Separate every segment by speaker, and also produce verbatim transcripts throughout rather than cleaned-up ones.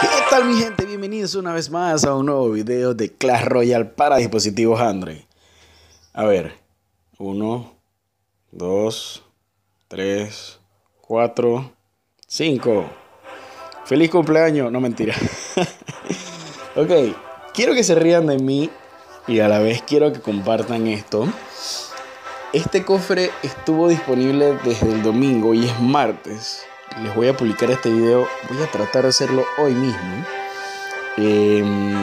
Speaker 1: ¿Qué tal, mi gente? Bienvenidos una vez más a un nuevo video de Clash Royale para dispositivos Android. A ver, uno, dos, tres, cuatro, cinco. ¡Feliz cumpleaños! No, mentira. Ok, quiero que se rían de mí y a la vez quiero que compartan esto. Este cofre estuvo disponible desde el domingo y es martes. Les voy a publicar este video. Voy a tratar de hacerlo hoy mismo. Eh,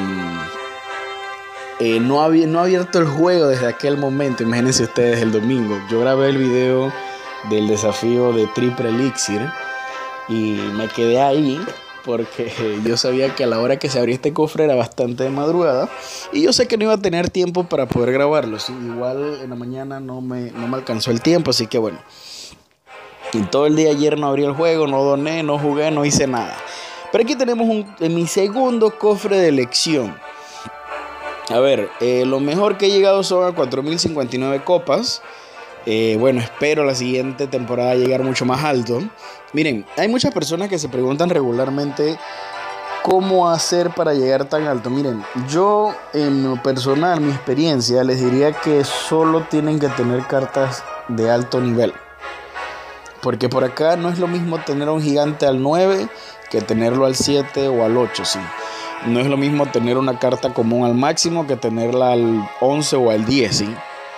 Speaker 1: eh, no, había, no ha abierto el juego desde aquel momento. Imagínense ustedes el domingo. Yo grabé el video del desafío de Triple Elixir y me quedé ahí porque yo sabía que a la hora que se abría este cofre era bastante de madrugada y yo sé que no iba a tener tiempo para poder grabarlo. ¿Sí? Igual en la mañana no me, no me alcanzó el tiempo, así que bueno. Y todo el día ayer no abrí el juego, no doné, no jugué, no hice nada. Pero aquí tenemos un, en mi segundo cofre de elección. A ver, eh, lo mejor que he llegado son a cuatro mil cincuenta y nueve copas. Eh, bueno, espero la siguiente temporada llegar mucho más alto. Miren, hay muchas personas que se preguntan regularmente cómo hacer para llegar tan alto. Miren, yo en lo personal, mi experiencia, les diría que solo tienen que tener cartas de alto nivel. Porque por acá no es lo mismo tener a un gigante al nueve que tenerlo al siete o al ocho, sí. No es lo mismo tener una carta común al máximo que tenerla al once o al diez, sí.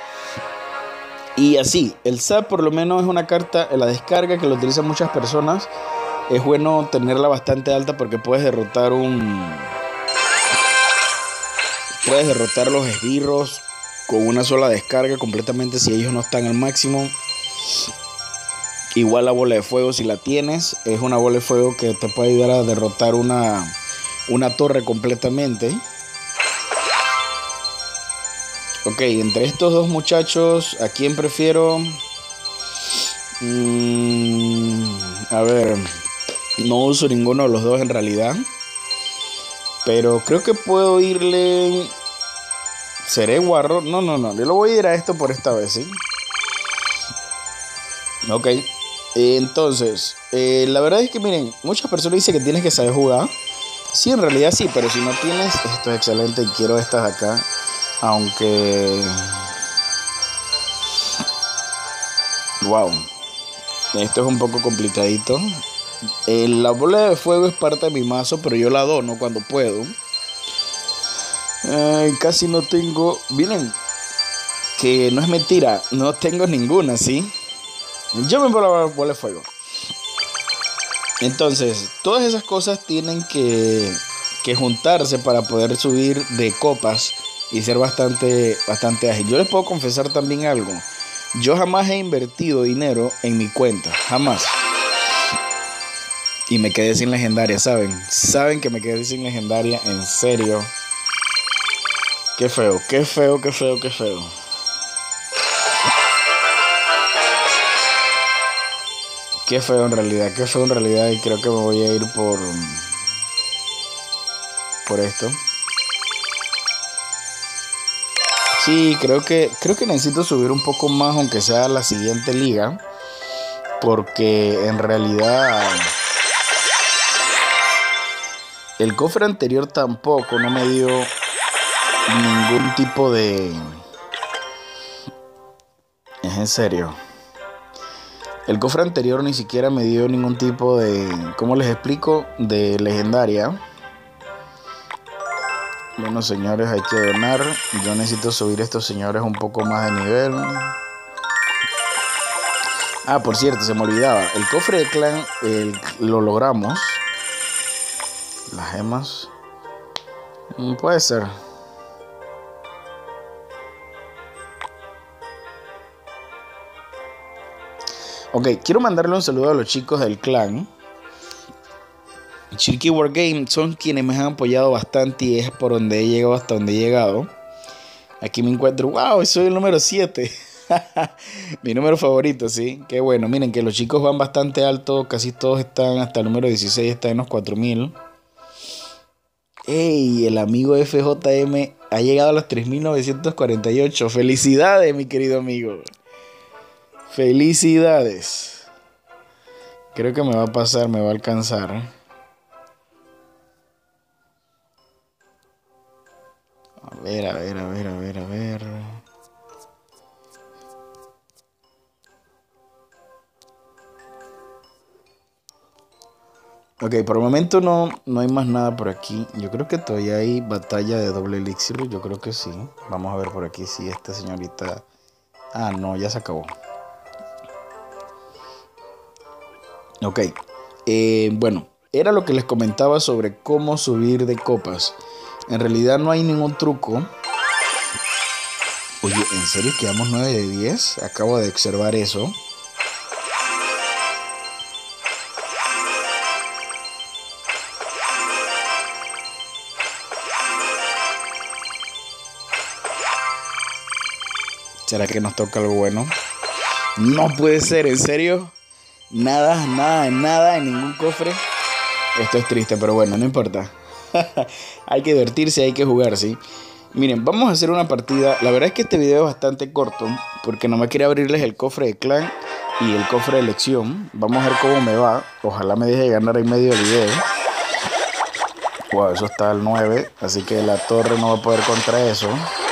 Speaker 1: Y así, el S A P por lo menos es una carta en la descarga que lo utilizan muchas personas. Es bueno tenerla bastante alta porque puedes derrotar un... Puedes derrotar los esbirros con una sola descarga completamente si ellos no están al máximo. Igual la bola de fuego, si la tienes, es una bola de fuego que te puede ayudar a derrotar una, una torre completamente. Ok, entre estos dos muchachos, ¿a quién prefiero? Mm, a ver, no uso ninguno de los dos en realidad. Pero creo que puedo irle... ¿Seré guarro? No, no, no, yo lo voy a ir a esto por esta vez, ¿sí? Ok. Entonces, eh, la verdad es que miren, muchas personas dicen que tienes que saber jugar. Sí, en realidad sí, pero si no tienes, esto es excelente y quiero estas de acá. Aunque... Wow. Esto es un poco complicadito. Eh, la bola de fuego es parte de mi mazo, pero yo la dono cuando puedo. Eh, casi no tengo... Miren, que no es mentira, no tengo ninguna, ¿sí? Yo me pongo la bola de fuego. Entonces, todas esas cosas tienen que, que juntarse para poder subir de copas y ser bastante, bastante ágil. Yo les puedo confesar también algo. Yo jamás he invertido dinero en mi cuenta. Jamás. Y me quedé sin legendaria, ¿saben? Saben que me quedé sin legendaria, en serio. Qué feo, qué feo, qué feo, qué feo. Qué feo en realidad, qué feo en realidad y creo que me voy a ir por, por esto. Sí, creo que, creo que necesito subir un poco más aunque sea la siguiente liga. Porque en realidad el cofre anterior tampoco no me dio ningún tipo de... Es en serio. El cofre anterior ni siquiera me dio ningún tipo de... ¿Cómo les explico? De legendaria. Bueno, señores, hay que donar. Yo necesito subir a estos señores un poco más de nivel. Ah, por cierto, se me olvidaba. El cofre de clan el, lo logramos. Las gemas. Mm, puede ser. Ok, quiero mandarle un saludo a los chicos del clan. Chirky Wargame son quienes me han apoyado bastante y es por donde he llegado hasta donde he llegado. Aquí me encuentro, wow, soy el número siete. Mi número favorito, sí. Qué bueno, miren que los chicos van bastante alto. Casi todos están hasta el número dieciséis, está en los cuatro mil. Ey, el amigo F J M ha llegado a los tres mil novecientos cuarenta y ocho. Felicidades, mi querido amigo. Felicidades. Creo que me va a pasar, me va a alcanzar. A ver, a ver, a ver, a ver, a ver. Ok, por el momento no, no hay más nada por aquí. Yo creo que todavía hay batalla de doble elixir. Yo creo que sí. Vamos a ver por aquí si esta señorita... Ah, no, ya se acabó. Ok. Eh, bueno, era lo que les comentaba sobre cómo subir de copas. En realidad no hay ningún truco. Oye, ¿en serio quedamos nueve de diez? Acabo de observar eso. ¿Será que nos toca algo bueno? No puede ser, ¿en serio? Nada, nada, nada en ningún cofre. Esto es triste, pero bueno, no importa. Hay que divertirse, hay que jugar, ¿sí? Miren, vamos a hacer una partida. La verdad es que este video es bastante corto, porque no me quería abrirles el cofre de clan y el cofre de elección. Vamos a ver cómo me va. Ojalá me deje ganar en medio del video. Wow, eso está al nueve, así que la torre no va a poder contra eso.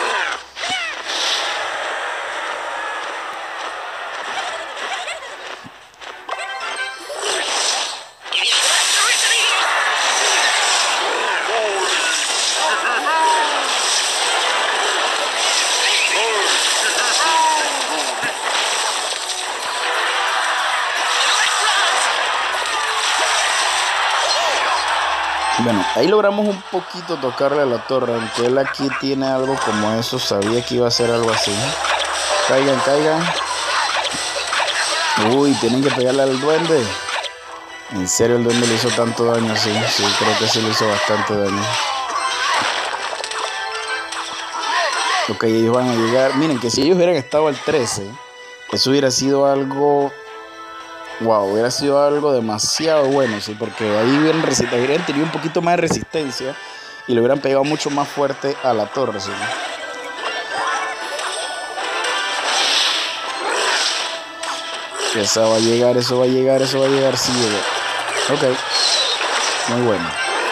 Speaker 1: Bueno, ahí logramos un poquito tocarle a la torre, aunque él aquí tiene algo como eso. Sabía que iba a ser algo así. Caigan, caigan. Uy, tienen que pegarle al duende. En serio, el duende le hizo tanto daño, sí. Sí, creo que sí le hizo bastante daño. Ok, ellos van a llegar. Miren, que si ellos hubieran estado al trece, eso hubiera sido algo... Wow, hubiera sido algo demasiado bueno, sí, porque ahí hubieran, hubieran tenido un poquito más de resistencia y le hubieran pegado mucho más fuerte a la torre, sí. Eso va a llegar, eso va a llegar, eso va a llegar, sí llegó. Ok, muy bueno.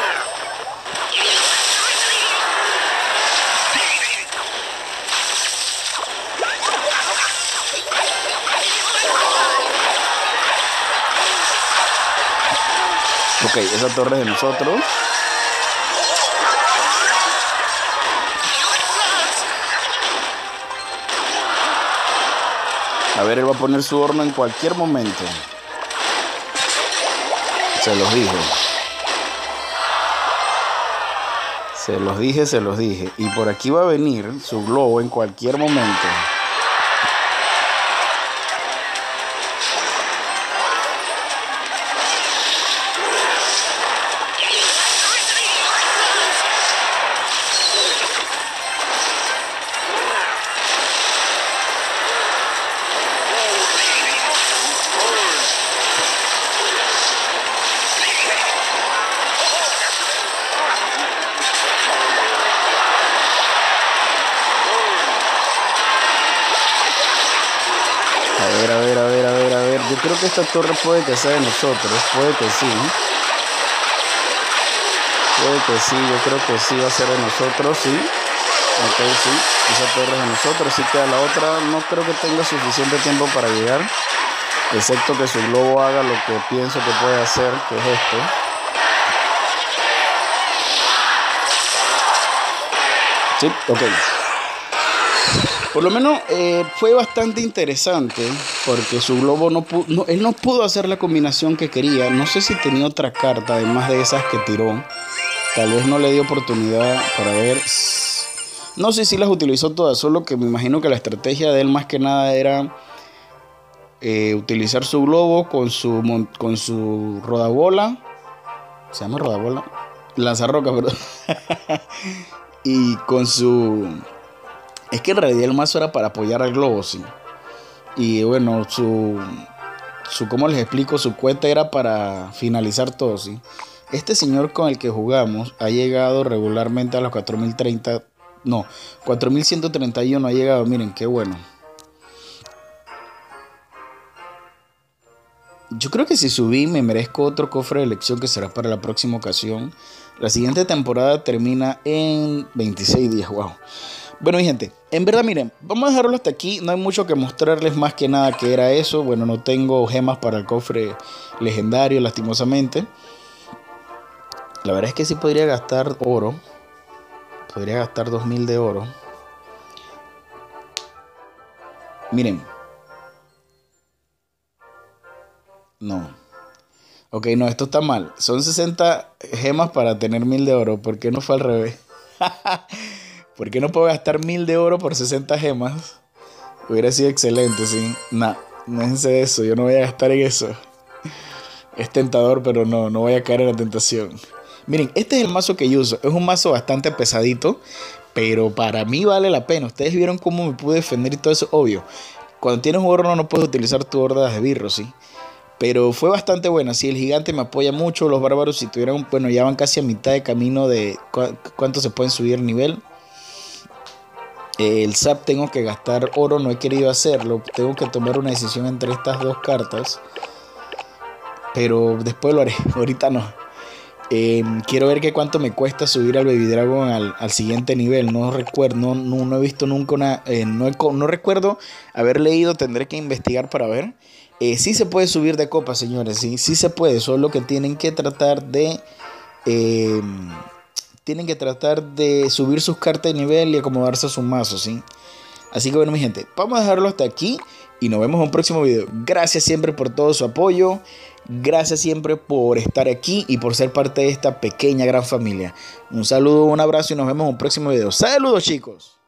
Speaker 1: Ok, esa torre es de nosotros. A ver, él va a poner su horno en cualquier momento. Se los dije. Se los dije, se los dije. Y por aquí va a venir su globo en cualquier momento. A ver, a ver, a ver, a ver, a ver. Yo creo que esta torre puede que sea de nosotros. Puede que sí. Puede que sí, yo creo que sí va a ser de nosotros, sí. Ok, sí. Esa torre es de nosotros. Así que a la otra no creo que tenga suficiente tiempo para llegar. Excepto que su globo haga lo que pienso que puede hacer, que es esto. Sí, ok. Por lo menos eh, fue bastante interesante porque su globo no pudo, no, él no pudo hacer la combinación que quería. No sé si tenía otra carta además de esas que tiró. Tal vez no le dio oportunidad para ver. No sé si las utilizó todas, solo que me imagino que la estrategia de él más que nada era eh, utilizar su globo con su, con su rodabola. ¿Se llama rodabola? Lanzarroca, perdón. Y con su... Es que en realidad el mazo era para apoyar al globo, sí. Y bueno, su... su ¿cómo les explico? Su cuenta era para finalizar todo, sí. Este señor con el que jugamos ha llegado regularmente a los cuatro mil treinta. No, cuatro mil ciento treinta y uno ha llegado. Miren, qué bueno. yo creo que si subí me merezco otro cofre de elección que será para la próxima ocasión. La siguiente temporada termina en veintiséis días, wow. Bueno, mi gente, en verdad, miren, vamos a dejarlo hasta aquí. No hay mucho que mostrarles más que nada que era eso. Bueno, no tengo gemas para el cofre legendario, lastimosamente. La verdad es que sí podría gastar oro. Podría gastar dos mil de oro. Miren. No. Ok, no, esto está mal. Son sesenta gemas para tener mil de oro. ¿Por qué no fue al revés? ¿Por qué no puedo gastar mil de oro por sesenta gemas? Hubiera sido excelente, sí. Nah, no es eso. Yo no voy a gastar en eso. Es tentador, pero no, no voy a caer en la tentación. Miren, este es el mazo que yo uso. Es un mazo bastante pesadito, pero para mí vale la pena. Ustedes vieron cómo me pude defender y todo eso, obvio. Cuando tienes un horno no puedes utilizar tu horda de esbirros, ¿sí? Pero fue bastante buena. Sí, el gigante me apoya mucho. Los bárbaros, si tuvieran, bueno, ya van casi a mitad de camino de cu cuánto se pueden subir nivel. El S A P tengo que gastar oro, no he querido hacerlo. Tengo que tomar una decisión entre estas dos cartas. Pero después lo haré, ahorita no. Eh, quiero ver qué cuánto me cuesta subir al Baby Dragon al, al siguiente nivel. No recuerdo, no, no, no he visto nunca una... Eh, no, he, no recuerdo haber leído, tendré que investigar para ver. Eh, sí se puede subir de copa, señores, sí, sí se puede. Solo que tienen que tratar de... Eh, tienen que tratar de subir sus cartas de nivel y acomodarse a su mazo, ¿sí? Así que bueno, mi gente, vamos a dejarlo hasta aquí y nos vemos en un próximo video. Gracias siempre por todo su apoyo. Gracias siempre por estar aquí y por ser parte de esta pequeña gran familia. Un saludo, un abrazo y nos vemos en un próximo video. ¡Saludos, chicos!